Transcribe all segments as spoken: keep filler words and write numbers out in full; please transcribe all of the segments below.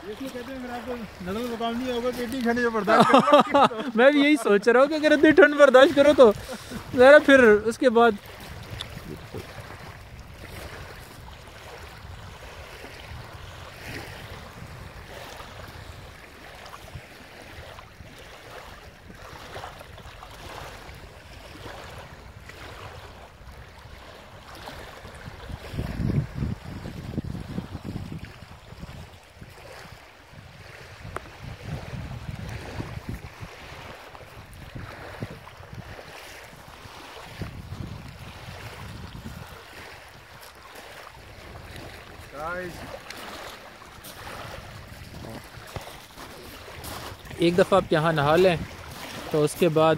कहते हैं अगर आपको नजर मुकाम नहीं होगा तो इतनी ठंड बर्दाश्त मैं भी यही सोच रहा हूँ कि अगर इतनी ठंड बर्दाश्त करो तो ज़रा फिर उसके बाद एक दफ़ा आप यहाँ नहा लें तो उसके बाद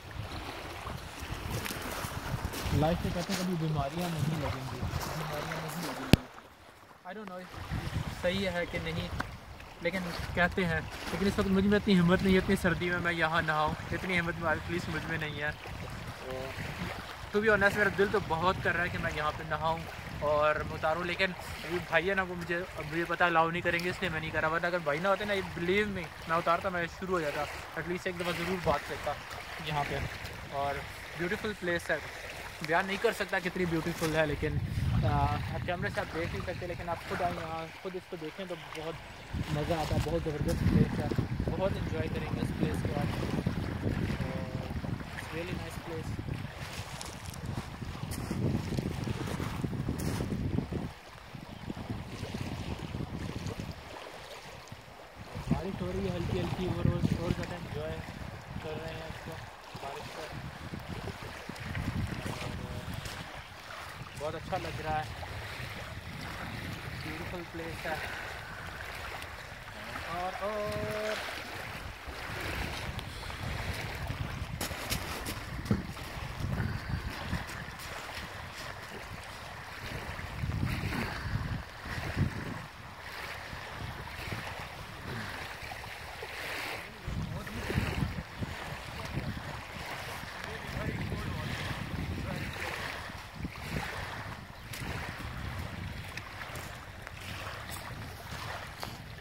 लाइफ में कहते हैं कभी बीमारियाँ नहीं लगेंगी, बीमारियाँ नहीं लगेंगी। आई डोंट नो सही है कि नहीं, लेकिन कहते हैं। लेकिन इस वक्त मुझ में इतनी हिम्मत नहीं है, इतनी सर्दी में मैं यहाँ नहाऊँ, इतनी हिम्मत प्लीज़ मुझ में नहीं है। तो भी ऑनेस्ट मेरा दिल तो बहुत कर रहा है कि मैं यहाँ पे नहाऊँ और उतारूँ, लेकिन ये भाई है ना वो मुझे मुझे पता अलाउ नहीं करेंगे, इसलिए मैं नहीं करा। वरना अगर भाई ना होते ना, ये बिलीव में मैं उतारता, मैं शुरू हो जाता, एटलीस्ट एक दफ़ा ज़रूर बात करता यहाँ पे। और ब्यूटीफुल प्लेस है, बयान नहीं कर सकता कितनी ब्यूटीफुल है, लेकिन कैमरे से आप देख नहीं सकते, लेकिन आप खुद आए यहाँ खुद इसको देखें तो बहुत मज़ा आता है। बहुत ज़बरदस्त प्लेस है, बहुत इन्जॉय करेंगे इस प्लेस को आप। Really nice place. बारिश हो रही है हल्की हल्की, और और ज़्यादा इन्जॉय कर रहे हैं इसको, बारिश को। बहुत अच्छा लग रहा है, ब्यूटीफुल प्लेस है। और और